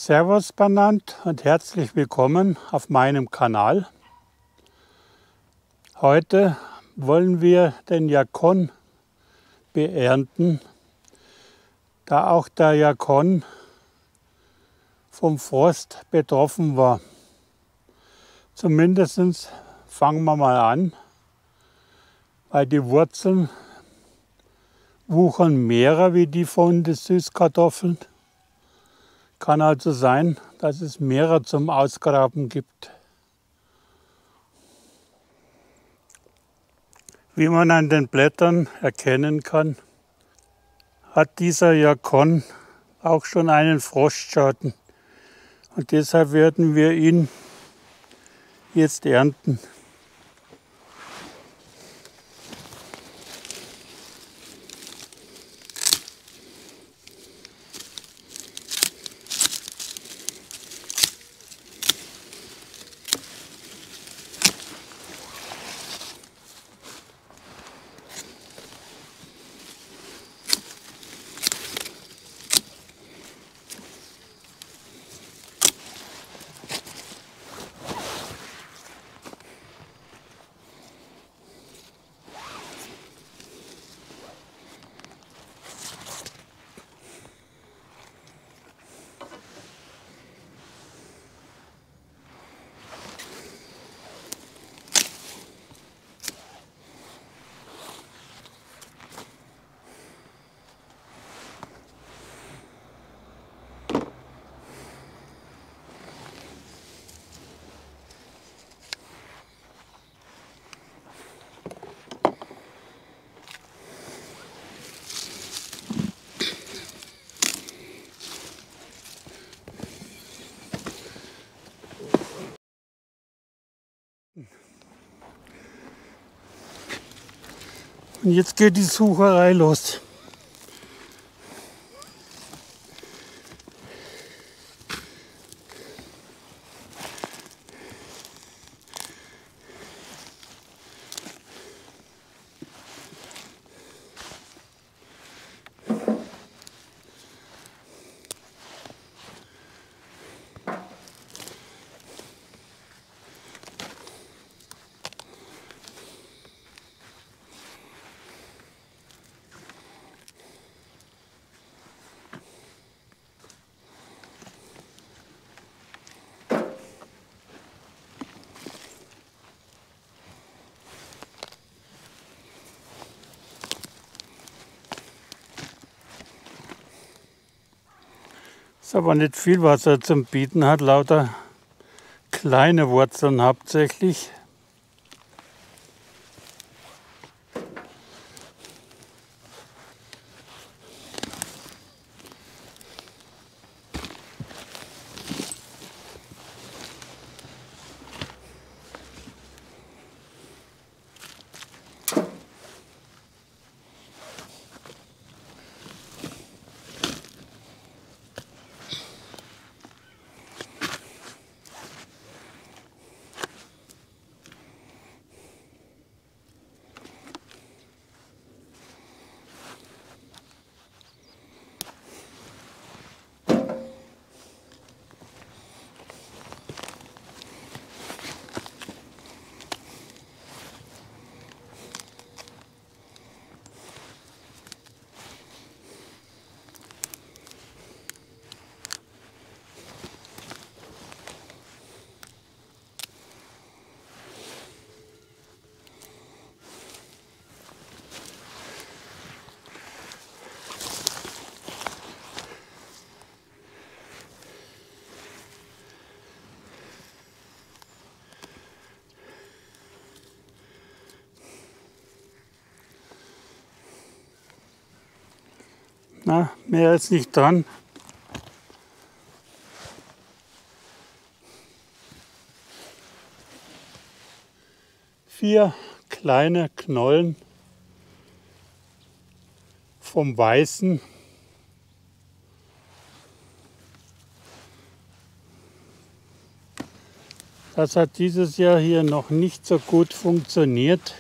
Servus benannt und herzlich willkommen auf meinem Kanal. Heute wollen wir den Yacon beernten, da auch der Yacon vom Frost betroffen war. Zumindest fangen wir mal an, weil die Wurzeln wuchern mehrer wie die von den Süßkartoffeln. Kann also sein, dass es mehrere zum Ausgraben gibt. Wie man an den Blättern erkennen kann, hat dieser Yacon auch schon einen Frostschaden. Und deshalb werden wir ihn jetzt ernten. Und jetzt geht die Sucherei los. Ist aber nicht viel, was er zum Bieten hat, lauter kleine Wurzeln hauptsächlich. Na, mehr ist nicht dran. Vier kleine Knollen vom Weißen. Das hat dieses Jahr hier noch nicht so gut funktioniert.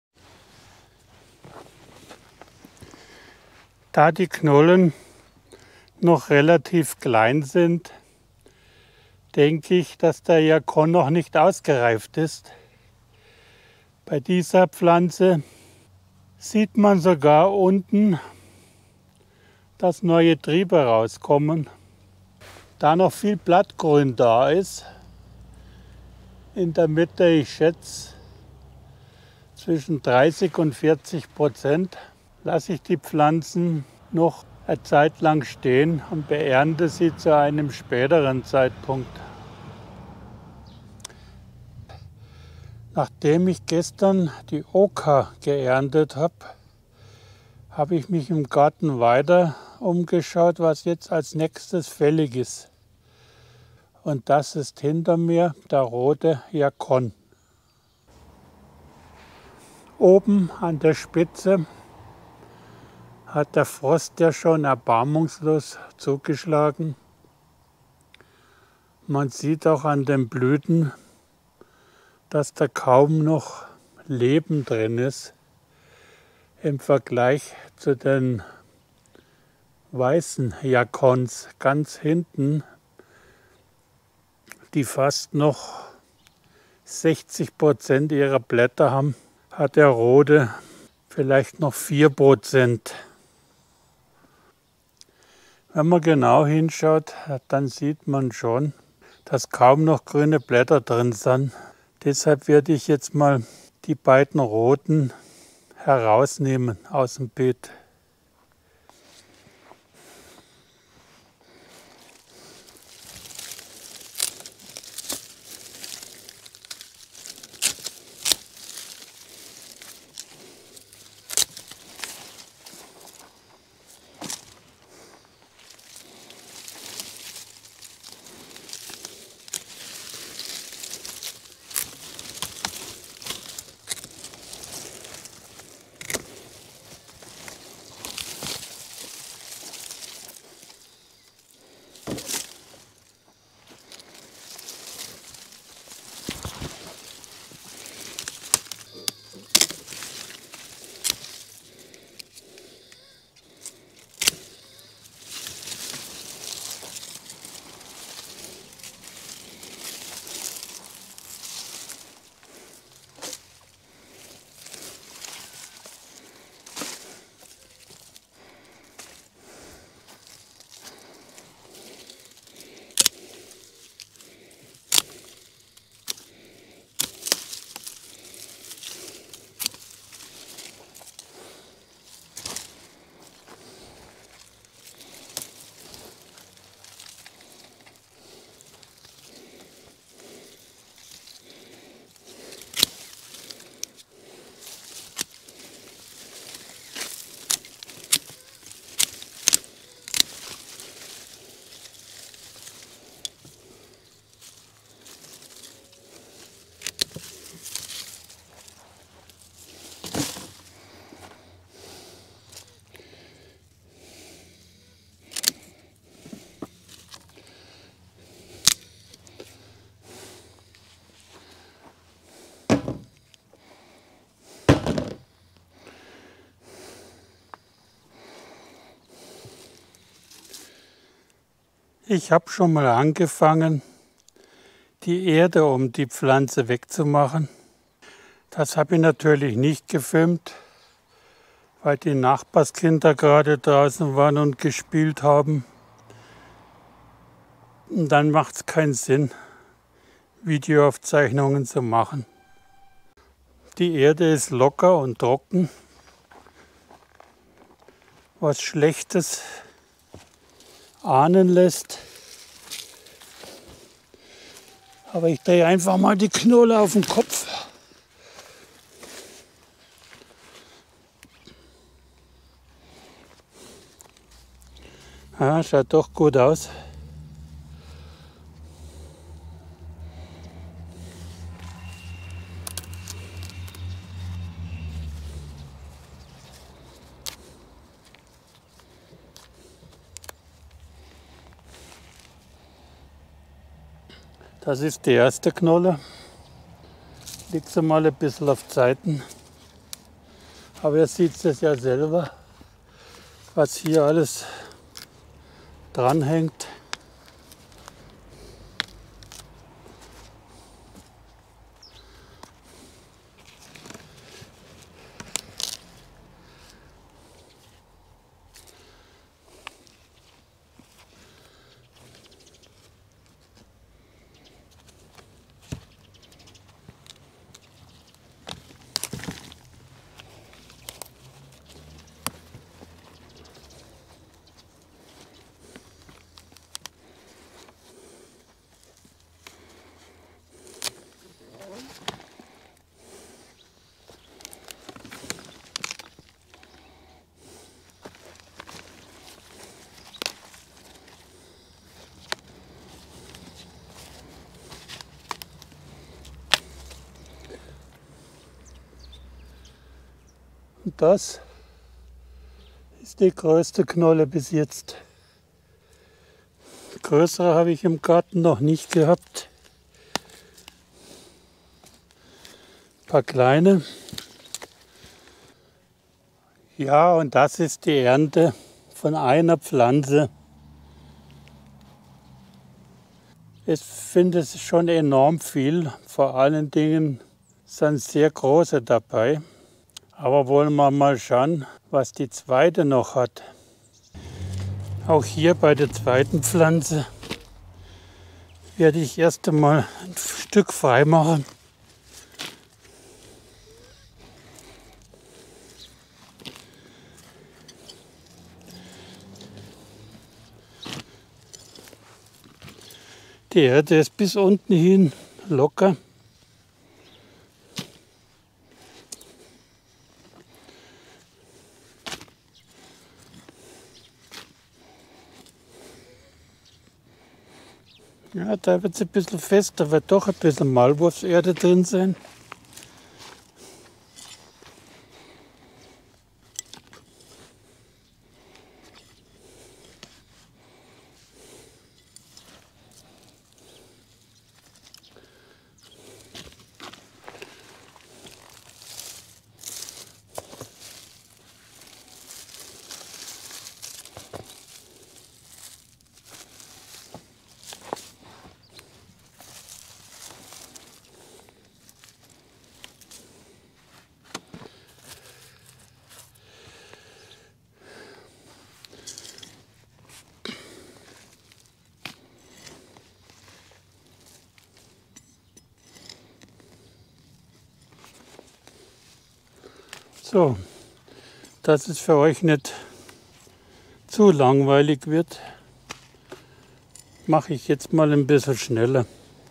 Da die Knollen noch relativ klein sind, denke ich, dass der Yakon noch nicht ausgereift ist. Bei dieser Pflanze sieht man sogar unten, dass neue Triebe rauskommen. Da noch viel Blattgrün da ist, in der Mitte, ich schätze, zwischen 30 und 40%, lasse ich die Pflanzen noch eine Zeit lang stehen und beernte sie zu einem späteren Zeitpunkt. Nachdem ich gestern die Oka geerntet habe, habe ich mich im Garten weiter umgeschaut, was jetzt als nächstes fällig ist. Und das ist hinter mir der rote Yakon. Oben an der Spitze hat der Frost ja schon erbarmungslos zugeschlagen. Man sieht auch an den Blüten, dass da kaum noch Leben drin ist im Vergleich zu den weißen Yakons ganz hinten, die fast noch 60% ihrer Blätter haben, hat der rote vielleicht noch 4%. Wenn man genau hinschaut, dann sieht man schon, dass kaum noch grüne Blätter drin sind. Deshalb werde ich jetzt mal die beiden roten herausnehmen aus dem Beet. Ich habe schon mal angefangen, die Erde um die Pflanze wegzumachen. Das habe ich natürlich nicht gefilmt, weil die Nachbarskinder gerade draußen waren und gespielt haben. Und dann macht es keinen Sinn, Videoaufzeichnungen zu machen. Die Erde ist locker und trocken, was Schlechtes ahnen lässt. Aber ich drehe einfach mal die Knolle auf den Kopf. Ja, schaut doch gut aus. Das ist die erste Knolle. Liegt so mal ein bisschen auf Zeiten. Aber ihr seht es ja selber, was hier alles dranhängt. Und das ist die größte Knolle bis jetzt. Größere habe ich im Garten noch nicht gehabt. Ein paar kleine. Ja, und das ist die Ernte von einer Pflanze. Ich finde es schon enorm viel. Vor allen Dingen sind sehr große dabei. Aber wollen wir mal schauen, was die zweite noch hat. Auch hier bei der zweiten Pflanze werde ich erst einmal ein Stück frei machen. Die Erde ist bis unten hin locker. Ja, da wird es ein bisschen fester, wird doch ein bisschen Maulwurfserde drin sein. So, dass es für euch nicht zu langweilig wird, mache ich jetzt mal ein bisschen schneller.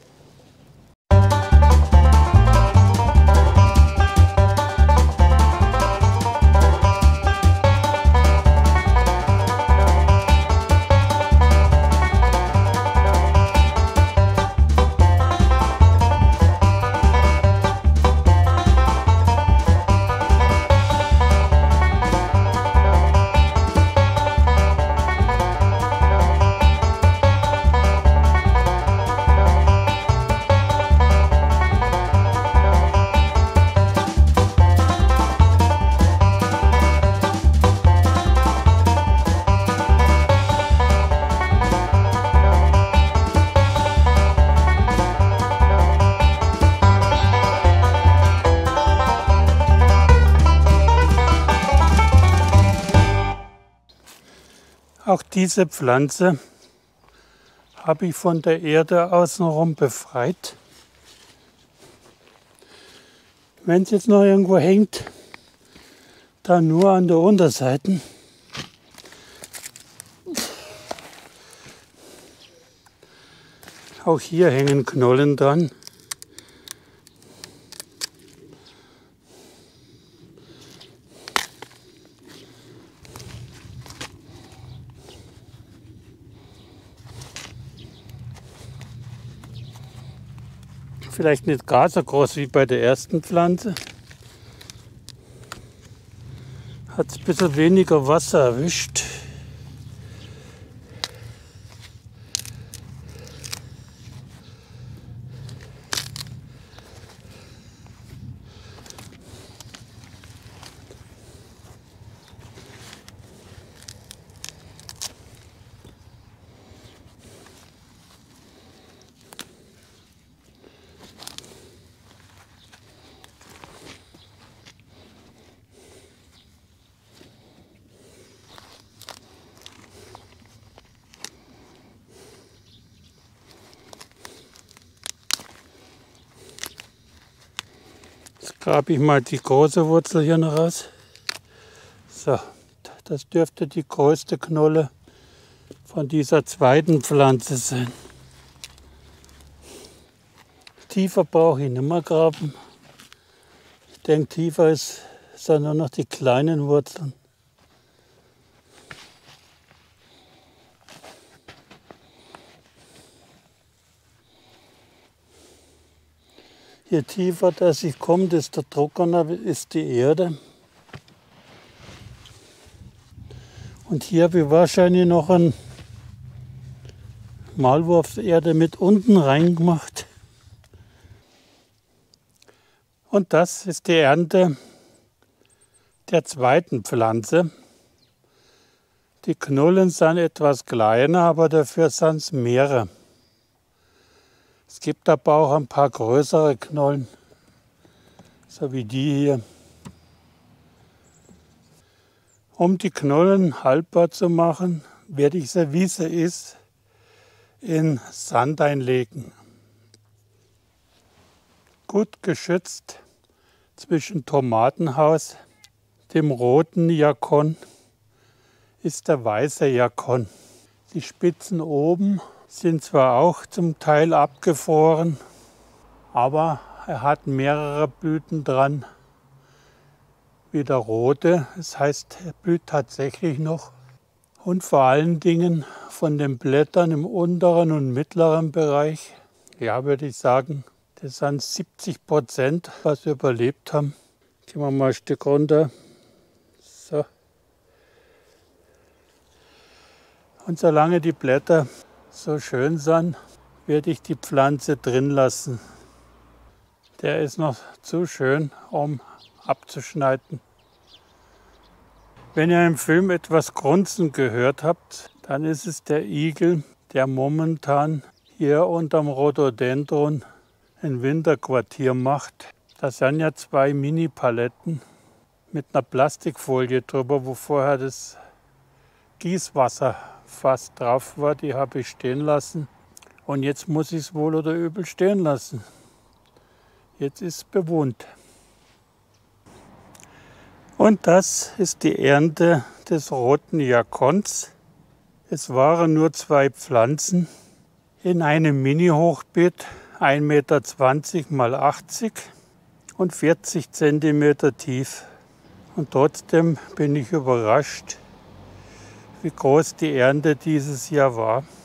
Auch diese Pflanze habe ich von der Erde außenrum befreit. Wenn es jetzt noch irgendwo hängt, dann nur an der Unterseite. Auch hier hängen Knollen dran. Vielleicht nicht gar so groß wie bei der ersten Pflanze. Hat ein bisschen weniger Wasser erwischt. grabe ich mal die große Wurzel hier noch raus. So, das dürfte die größte Knolle von dieser zweiten Pflanze sein. Tiefer brauche ich nicht mehr graben. Ich denke, tiefer ist dann nur noch die kleinen Wurzeln. Je tiefer das ich komme, desto trockener ist die Erde. Und hier habe ich wahrscheinlich noch eine Maulwurfserde mit unten reingemacht. Und das ist die Ernte der zweiten Pflanze. Die Knollen sind etwas kleiner, aber dafür sind es mehrere. Es gibt aber auch ein paar größere Knollen, so wie die hier. Um die Knollen haltbar zu machen, werde ich sie, wie sie ist, in Sand einlegen. Gut geschützt zwischen Tomatenhaus, dem roten Yakon, ist der weiße Yakon. Die Spitzen oben sind zwar auch zum Teil abgefroren, aber er hat mehrere Blüten dran, wie der rote. Das heißt, er blüht tatsächlich noch. Und vor allen Dingen von den Blättern im unteren und mittleren Bereich, ja, würde ich sagen, das sind 70%, was wir überlebt haben. Gehen wir mal ein Stück runter. So. Und solange die Blätter so schön sind, werde ich die Pflanze drin lassen. Der ist noch zu schön, um abzuschneiden. Wenn ihr im Film etwas Grunzen gehört habt, dann ist es der Igel, der momentan hier unterm Rhododendron ein Winterquartier macht. Das sind ja 2 Mini-Paletten mit einer Plastikfolie drüber, wo vorher das Gießwasser fast drauf war. Die habe ich stehen lassen. Und jetzt muss ich es wohl oder übel stehen lassen. Jetzt ist es bewohnt. Und das ist die Ernte des roten Yakons. Es waren nur 2 Pflanzen in einem Mini-Hochbeet, 1,20 Meter mal 80 und 40 Zentimeter tief. Und trotzdem bin ich überrascht, wie groß die Ernte dieses Jahr war.